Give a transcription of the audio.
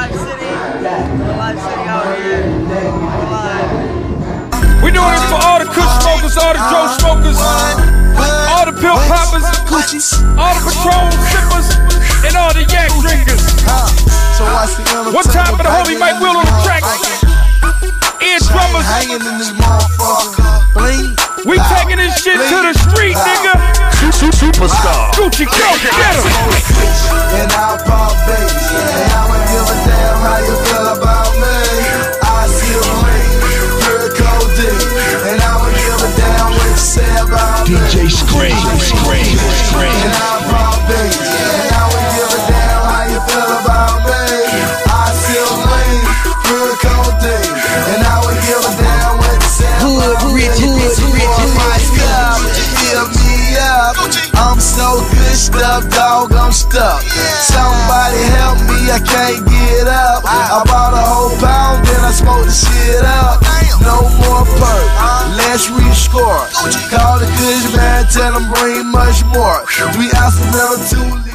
Live City. Live City out here. We're live. We doing this for all the Kush smokers, all the Joe smokers, all the pill poppers, all the Patron sippers, and all the yak drinkers. One time for the homie Mike Will on the track. Ear drummers. We taking this shit to the street, nigga. Superstar. Gucci, go get him. And I'll pop bass. And I don't give a damn how you feel about me. I still lean, pure codeine. And I don't give a damn what you say about me. DJ Scream. And I'll pop bass. And I don't give a damn how you feel about me. I still lean, pure codeine. And I don't give a damn what you say about me. I'm so good stuff, dog, I'm stuck. Somebody help me, I can't get up. I bought a whole pound, then I smoked the shit up. No more perk, let's rescore. Call the Kush man, tell him bring much more. 3 ounces, never 2 liters.